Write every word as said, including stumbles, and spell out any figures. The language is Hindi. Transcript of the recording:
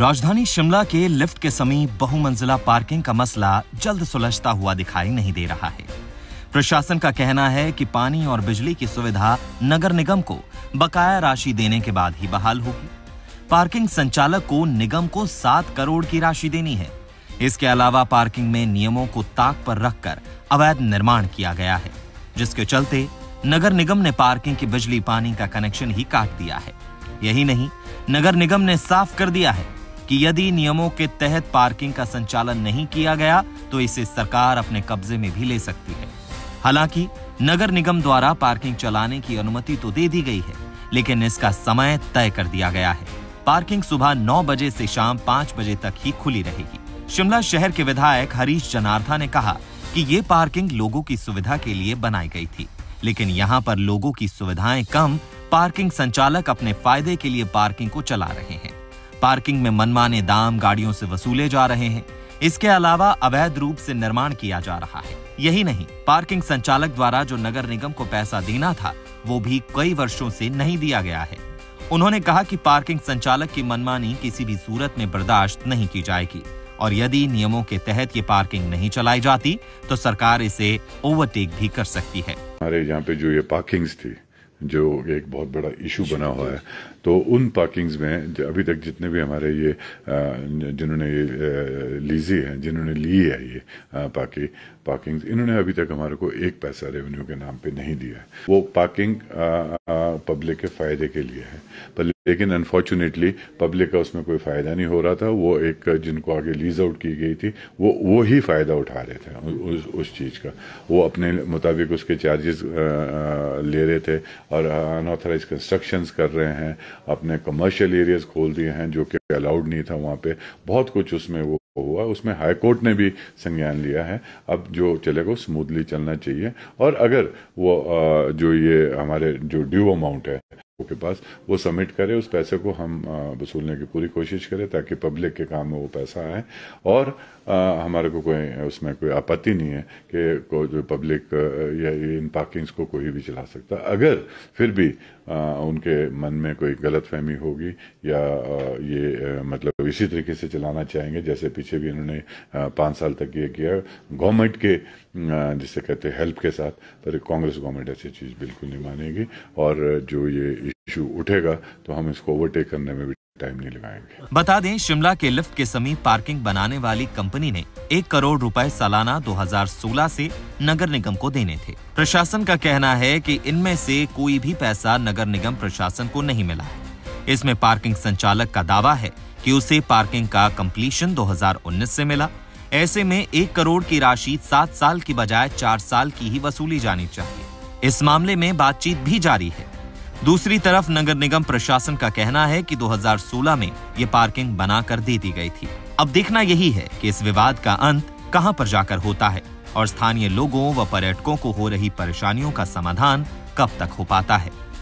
राजधानी शिमला के लिफ्ट के समीप बहुमंजिला पार्किंग का मसला जल्द सुलझता हुआ दिखाई नहीं दे रहा है। प्रशासन का कहना है कि पानी और बिजली की सुविधा नगर निगम को बकाया राशि देने के बाद ही बहाल होगी। पार्किंग संचालक को निगम को सात करोड़ की राशि देनी है। इसके अलावा पार्किंग में नियमों को ताक पर रखकर अवैध निर्माण किया गया है, जिसके चलते नगर निगम ने पार्किंग की बिजली पानी का कनेक्शन ही काट दिया है। यही नहीं, नगर निगम ने साफ कर दिया है कि यदि नियमों के तहत पार्किंग का संचालन नहीं किया गया तो इसे सरकार अपने कब्जे में भी ले सकती है। हालांकि नगर निगम द्वारा पार्किंग चलाने की अनुमति तो दे दी गई है, लेकिन इसका समय तय कर दिया गया है। पार्किंग सुबह नौ बजे से शाम पांच बजे तक ही खुली रहेगी। शिमला शहर के विधायक हरीश जनार्था ने कहा कि ये पार्किंग लोगों की सुविधा के लिए बनाई गई थी, लेकिन यहाँ पर लोगों की सुविधाएं कम, पार्किंग संचालक अपने फायदे के लिए पार्किंग को चला रहे हैं। पार्किंग में मनमाने दाम गाड़ियों से वसूले जा रहे हैं। इसके अलावा अवैध रूप से निर्माण किया जा रहा है। यही नहीं, पार्किंग संचालक द्वारा जो नगर निगम को पैसा देना था वो भी कई वर्षों से नहीं दिया गया है। उन्होंने कहा कि पार्किंग संचालक की मनमानी किसी भी सूरत में बर्दाश्त नहीं की जाएगी और यदि नियमों के तहत ये पार्किंग नहीं चलाई जाती तो सरकार इसे ओवरटेक भी कर सकती है। हमारे यहाँ पे जो ये पार्किंग्स थी, जो एक बहुत बड़ा इशू बना हुआ है, तो उन पार्किंग्स में अभी तक जितने भी हमारे ये जिन्होंने ये लीजी है, जिन्होंने ली है ये पार्किंग पार्किंग्स, इन्होंने अभी तक हमारे को एक पैसा रेवेन्यू के नाम पे नहीं दिया है। वो पार्किंग पब्लिक के फायदे के लिए है, पर लेकिन अनफॉर्चुनेटली पब्लिक का उसमें कोई फायदा नहीं हो रहा था। वो एक जिनको आगे लीज आउट की गई थी वो वो ही फायदा उठा रहे थे उस उस चीज का। वो अपने मुताबिक उसके चार्जेस ले रहे थे और अनऑथराइज कंस्ट्रक्शंस कर रहे हैं, अपने कमर्शियल एरियाज खोल दिए हैं जो कि अलाउड नहीं था वहाँ पे। बहुत कुछ उसमें वो हुआ, उसमें हाई कोर्ट ने भी संज्ञान लिया है। अब जो चलेगा स्मूथली चलना चाहिए और अगर वो जो ये हमारे जो ड्यू अमाउंट है के पास वो सबमिट करे, उस पैसे को हम वसूलने की पूरी कोशिश करें ताकि पब्लिक के काम में वो पैसा आए। और आ, हमारे को कोई उसमें कोई आपत्ति नहीं है कि को जो पब्लिक या इन पार्किंग्स को कोई भी चला सकता। अगर फिर भी आ, उनके मन में कोई गलतफहमी होगी या आ, ये आ, मतलब इसी तरीके से चलाना चाहेंगे जैसे पीछे भी इन्होंने पाँच साल तक ये किया गवर्नमेंट के जिसे कहते हैं हेल्प के साथ, पर कांग्रेस गवर्नमेंट ऐसी चीज़ बिल्कुल नहीं मानेगी। और जो ये इशू उठेगा तो हम इसको ओवरटेक करने में भी टाइम नहीं लगाएंगे। बता दें, शिमला के लिफ्ट के समीप पार्किंग बनाने वाली कंपनी ने एक करोड़ रुपए सालाना दो हज़ार सोलह से नगर निगम को देने थे। प्रशासन का कहना है कि इनमें से कोई भी पैसा नगर निगम प्रशासन को नहीं मिला है। इसमें पार्किंग संचालक का दावा है कि उसे पार्किंग का कंप्लीशन दो हज़ार उन्नीस से मिला। ऐसे में एक करोड़ की राशि सात साल की बजाय चार साल की ही वसूली जानी चाहिए। इस मामले में बातचीत भी जारी है। दूसरी तरफ नगर निगम प्रशासन का कहना है कि दो हज़ार सोलह में ये पार्किंग बनाकर दे दी गई थी। अब देखना यही है कि इस विवाद का अंत कहां पर जाकर होता है और स्थानीय लोगों व पर्यटकों को हो रही परेशानियों का समाधान कब तक हो पाता है।